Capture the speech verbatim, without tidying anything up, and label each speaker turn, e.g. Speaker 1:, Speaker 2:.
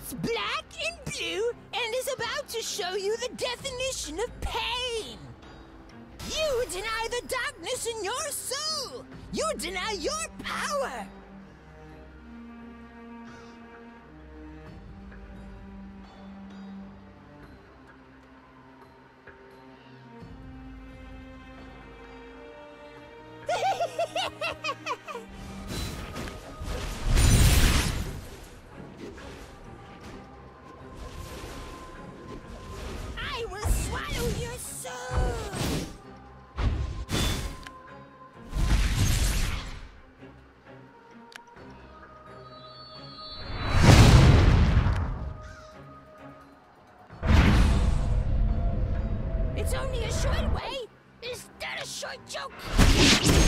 Speaker 1: It's black and blue and is about to show you the definition of pain. You deny the darkness in your soul. You deny your power. I will swallow your soul. It's only a short way. Is that a short joke?